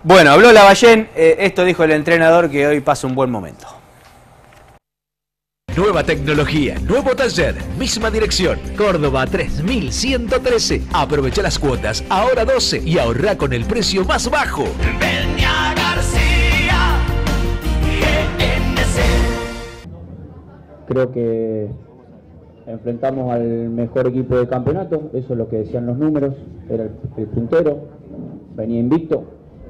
Bueno, habló Lavallén, esto dijo el entrenador, que hoy pasa un buen momento. Nueva tecnología, nuevo taller, misma dirección. Córdoba 3113. Aprovecha las cuotas, ahora 12 y ahorra con el precio más bajo. Peña García, GNC. Creo que enfrentamos al mejor equipo del campeonato, eso es lo que decían los números, era el puntero, venía invicto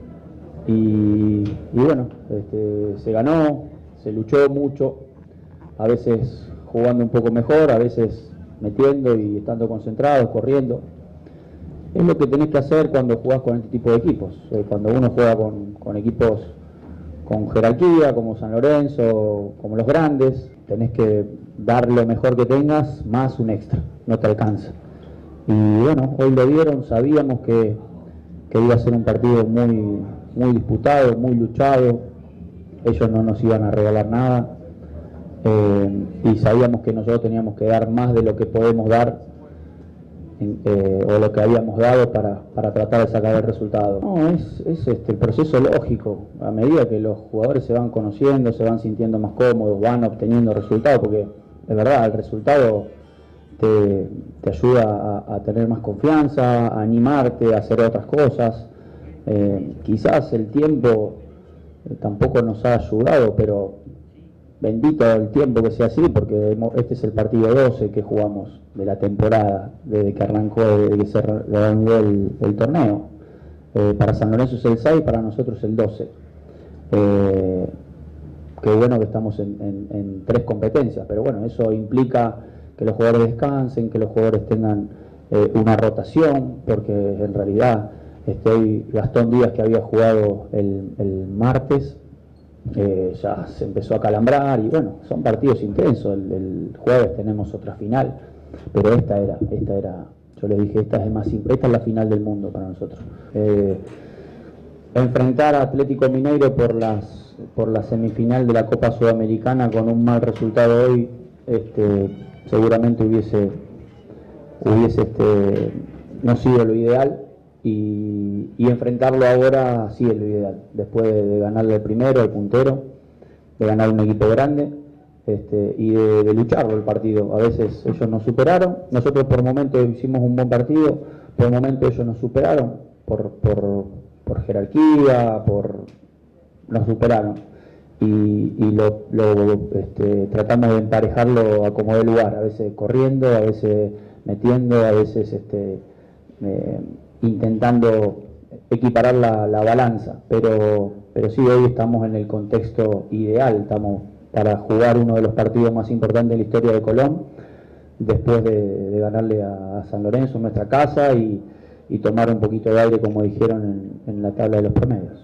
y bueno, se ganó, se luchó mucho, a veces jugando un poco mejor, a veces metiendo y estando concentrados, corriendo. Es lo que tenés que hacer cuando jugás con este tipo de equipos, cuando uno juega con equipos con jerarquía, como San Lorenzo, como los grandes, tenés que dar lo mejor que tengas, más un extra, no te alcanza. Y bueno, hoy lo dieron, sabíamos que iba a ser un partido muy disputado, muy luchado, ellos no nos iban a regalar nada, y sabíamos que nosotros teníamos que dar más de lo que podemos dar, o lo que habíamos dado para tratar de sacar el resultado. No, es el proceso lógico, a medida que los jugadores se van conociendo, se van sintiendo más cómodos, van obteniendo resultados, porque de verdad el resultado te ayuda a tener más confianza, a animarte, a hacer otras cosas. Quizás el tiempo tampoco nos ha ayudado, pero bendito el tiempo que sea así, porque este es el partido 12 que jugamos de la temporada, desde que arrancó, desde que se reanudó el torneo. Para San Lorenzo es el 6, para nosotros el 12. Qué bueno que estamos en 3 competencias, pero bueno, eso implica que los jugadores descansen, que los jugadores tengan una rotación, porque en realidad Gastón Díaz, que había jugado el martes, ya se empezó a calambrar, y bueno, son partidos intensos. El jueves tenemos otra final, pero esta era, yo les dije, esta es la final del mundo para nosotros. Enfrentar a Atlético Mineiro por la semifinal de la Copa Sudamericana con un mal resultado hoy, seguramente hubiese no sido lo ideal. Y enfrentarlo ahora sí es lo ideal, después de ganarle el primero, el puntero, de ganar un equipo grande, y de lucharlo el partido. A veces ellos nos superaron, nosotros por momentos hicimos un buen partido, por momentos ellos nos superaron, por jerarquía, nos superaron. Y tratamos de emparejarlo a como dé lugar, a veces corriendo, a veces metiendo, a veces intentando equiparar la balanza, pero sí, hoy estamos en el contexto ideal, estamos para jugar uno de los partidos más importantes de la historia de Colón, después de ganarle a San Lorenzo en nuestra casa y tomar un poquito de aire, como dijeron, en la tabla de los promedios.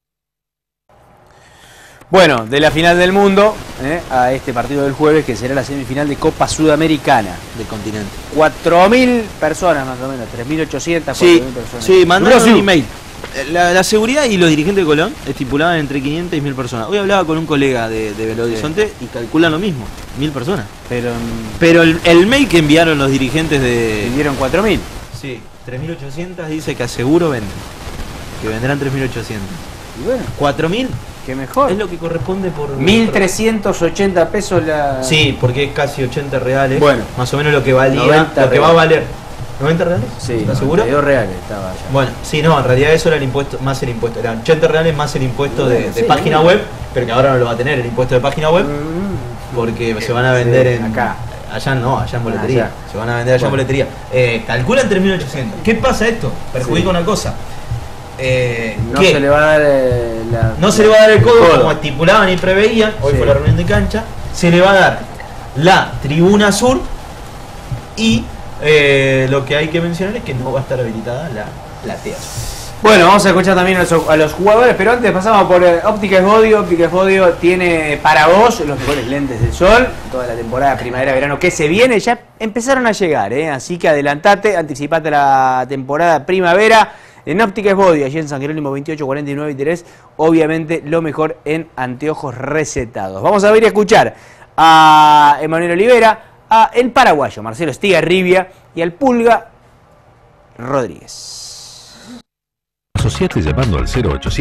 Bueno, de la final del mundo a este partido del jueves, que será la semifinal de Copa Sudamericana del continente. 4.000 personas más o menos, 3.800, 4.000 personas. Sí, mandaron un email. La seguridad y los dirigentes de Colón estipulaban entre 500 y 1.000 personas. Hoy hablaba con un colega de Belo Horizonte y calculan lo mismo, 1.000 personas. Pero el mail que enviaron los dirigentes de... ¿Pidieron 4.000? Sí, 3.800 dice que aseguro venden. Que vendrán 3.800. Y bueno, 4.000... que mejor. Es lo que corresponde por... 1.380 pesos la... Sí, porque es casi 80 reales. Bueno. Más o menos lo que valía, lo que va a valer. ¿90 reales? Sí, ¿Estás seguro? 92 reales estaba allá. Bueno, sí, no, en realidad eso era el impuesto, más el impuesto. Eran 80 reales más el impuesto de página web, pero que ahora no lo va a tener el impuesto de página web, porque se van a vender en... Acá. Allá no, allá en boletería. Allá. Se van a vender allá en boletería. Calculan 3.800. ¿Qué pasa esto? Perjudica una cosa. No se le va a dar no se le va a dar el codo como estipulaban y preveían. Hoy fue la reunión de cancha. Se le va a dar la tribuna sur y lo que hay que mencionar es que no va a estar habilitada la platea. Bueno, vamos a escuchar también a los jugadores, pero antes pasamos por Óptica Esbodio. Óptica Esbodio tiene para vos los mejores lentes de sol. Toda la temporada primavera-verano que se viene ya empezaron a llegar, así que adelantate, anticipate la temporada primavera. En Óptica Esbodio, allí en San Jerónimo 28, 49 y 3, obviamente lo mejor en anteojos recetados. Vamos a ver y a escuchar a Emanuel Olivera, a el paraguayo Marcelo Estigarribia y al Pulga Rodríguez. Asociate llamando al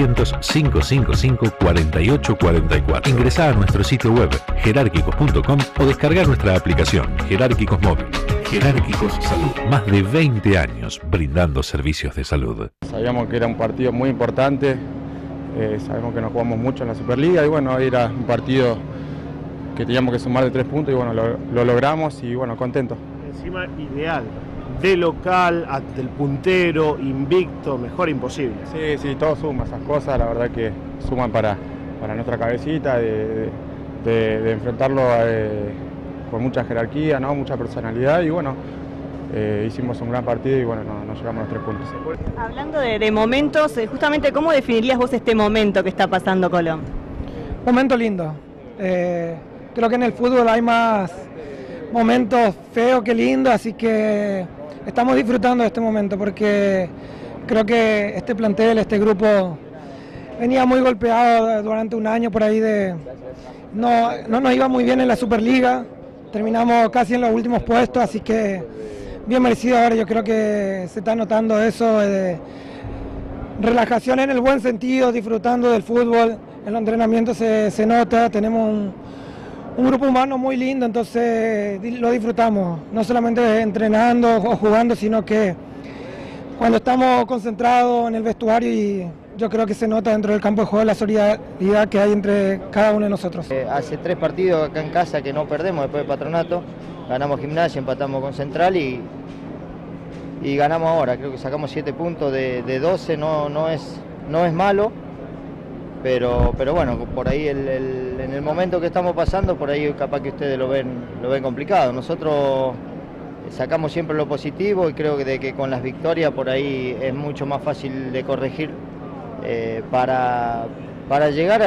0800-555-4844. Ingresá a nuestro sitio web jerárquicos.com o descargar nuestra aplicación Jerárquicos Móvil. Jerárquicos Salud. Más de 20 años brindando servicios de salud. Sabíamos que era un partido muy importante, sabemos que nos jugamos mucho en la Superliga y bueno, era un partido que teníamos que sumar de 3 puntos y bueno, lo logramos y bueno, contentos. Encima ideal, de local, ante el puntero, invicto, mejor imposible. Sí, todo suma, esas cosas la verdad que suman para nuestra cabecita, de enfrentarlo con mucha jerarquía, ¿no? Mucha personalidad y bueno, hicimos un gran partido y bueno, nos llevamos los 3 puntos. Hablando de momentos, justamente ¿cómo definirías vos este momento que está pasando Colón? Momento lindo. Creo que en el fútbol hay más momentos feos que lindos, así que estamos disfrutando de este momento porque creo que este plantel, este grupo venía muy golpeado durante un año por ahí no nos iba muy bien en la Superliga, terminamos casi en los últimos puestos, así que bien merecido ahora. Yo creo que se está notando eso de relajación en el buen sentido, disfrutando del fútbol, en los entrenamientos se nota, tenemos un grupo humano muy lindo, entonces lo disfrutamos, no solamente entrenando o jugando, sino que cuando estamos concentrados en el vestuario y yo creo que se nota dentro del campo de juego la solidaridad que hay entre cada uno de nosotros. Hace 3 partidos acá en casa que no perdemos después de Patronato, ganamos Gimnasia, empatamos con Central y ganamos ahora, creo que sacamos 7 puntos de 12, no es malo. Pero bueno, por ahí en el momento que estamos pasando, por ahí capaz que ustedes lo ven complicado. Nosotros sacamos siempre lo positivo y creo que con las victorias por ahí es mucho más fácil de corregir para llegar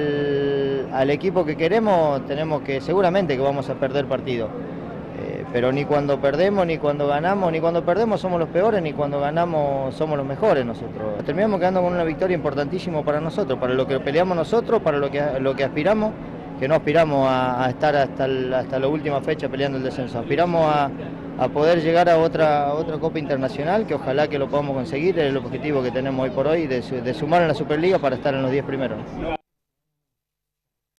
al equipo que queremos. Tenemos que, seguramente que vamos a perder partidos. Pero ni cuando perdemos, ni cuando ganamos, ni cuando perdemos somos los peores, ni cuando ganamos somos los mejores nosotros. Terminamos quedando con una victoria importantísima para nosotros, para lo que peleamos nosotros, para lo que aspiramos, que no aspiramos a estar hasta la última fecha peleando el descenso. Aspiramos a poder llegar a otra Copa Internacional, que ojalá que lo podamos conseguir, es el objetivo que tenemos hoy por hoy, de sumar en la Superliga para estar en los 10 primeros.